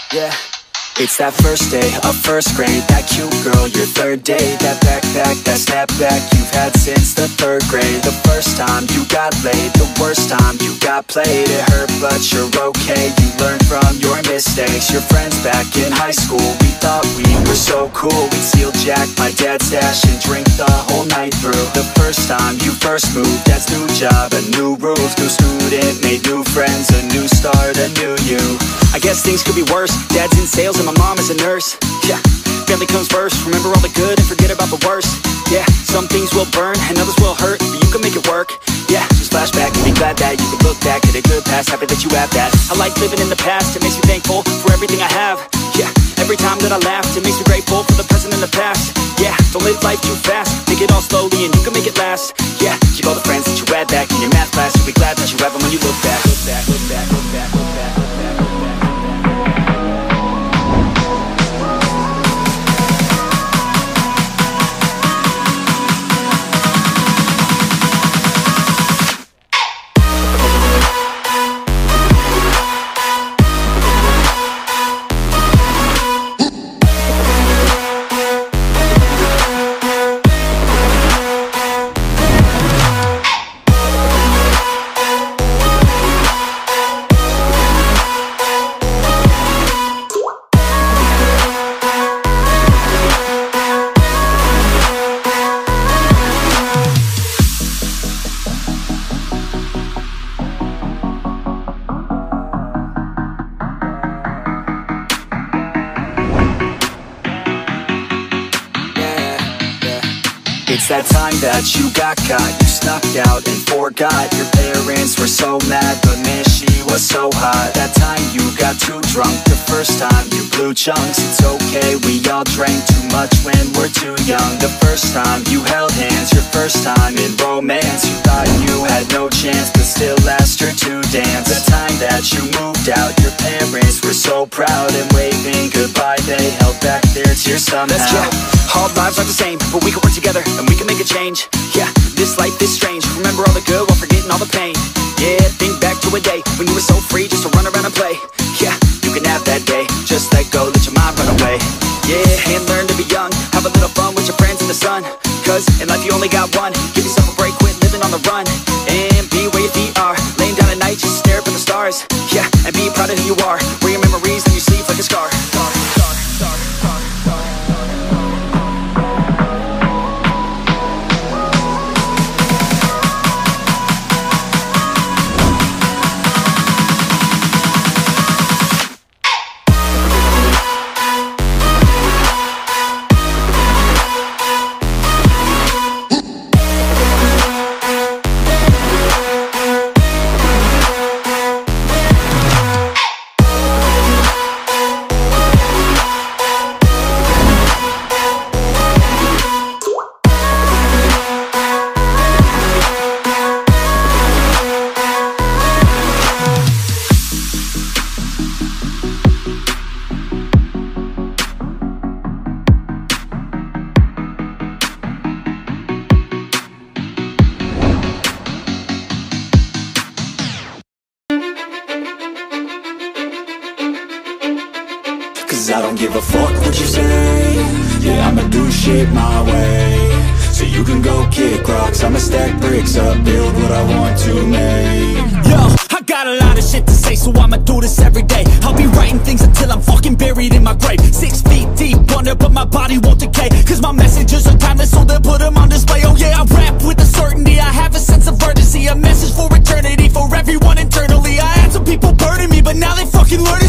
Yeah. It's that first day of first grade, that cute girl, your third date, that backpack, that snapback you've had since the third grade. The first time you got laid, the worst time you got played. It hurt but you're okay, you learned from your mistakes. Your friends back in high school, we thought we were so cool. We'd steal Jack, my dad's stash, and drink the whole night through. The first time you first moved, dad's new job, a new rules, new student, made new friends, a new start, a new you. I guess things could be worse, dad's in sales and my mom is a nurse. Yeah, family comes first, remember all the good and forget about the worst. Yeah, some things will burn and others will hurt, but you can make it work. Yeah, just flashback and be glad that you can look back at a good past, happy that you have that. I like living in the past, it makes me thankful for everything I have. Yeah, every time that I laugh, it makes me grateful for the present and the past. Yeah, don't live life too fast, take it all slowly and you can make it last. Yeah, keep all the friends that you had back in your math class, you'll be glad that you have them when you look back. Look back, look back, look back, look back, look back, look back. It's that time that you got caught, you snuck out and forgot. Your parents were so mad, but man, she was so hot. That time you got too drunk, the first time you blew chunks. It's okay, we all drank too much when we're too young. The first time you held hands, your first time in romance. You thought you had no chance, but still asked her to dance. The time that you moved out, your parents were so proud, and waving goodbye, they held back their tears somehow. All lives aren't the same, but we can work together and we can make a change. Yeah, this life is strange, remember all the good while forgetting all the pain. Yeah, think back to a day when you were so free just to run around and play. Yeah, you can have that day, just let go, let your mind run away. Yeah, and learn to be young, have a little fun with your friends in the sun. Cause in life you only got one, give yourself a break, quit living on the run. And be where your feet are, laying down at night, just stare up at the stars. Yeah, and be proud of who you are, wear your memories and you sleep like a scar. I don't give a fuck what you say. Yeah, I'ma do shit my way. So you can go kick rocks, I'ma stack bricks up, build what I want to make. Yo, I got a lot of shit to say, so I'ma do this every day. I'll be writing things until I'm fucking buried in my grave. 6 feet deep under, but my body won't decay. Cause my messages are timeless, so they'll put them on display. Oh yeah, I rap with a certainty, I have a sense of urgency. A message for eternity, for everyone internally. I had some people burning me, but now they fucking learn